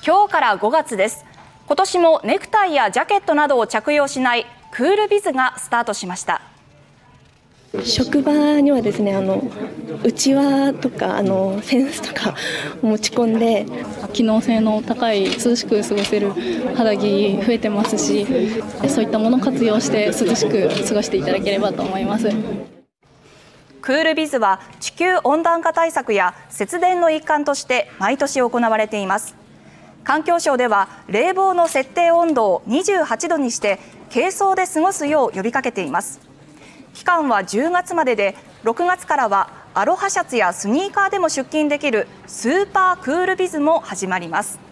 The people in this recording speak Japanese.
今日から5月です。今年もネクタイやジャケットなどを着用しないクールビズがスタートしました。 職場にはですね、うちわとか扇子とか持ち込んで、 機能性の高い涼しく過ごせる肌着増えてますし、そういったものを活用して涼しく過ごしていただければと思います。 クールビズは地球温暖化対策や節電の一環として毎年行われています。環境省では冷房の設定温度を28度にして軽装で過ごすよう呼びかけています。期間は10月までで、6月からはアロハシャツやスニーカーでも出勤できるスーパークールビズも始まります。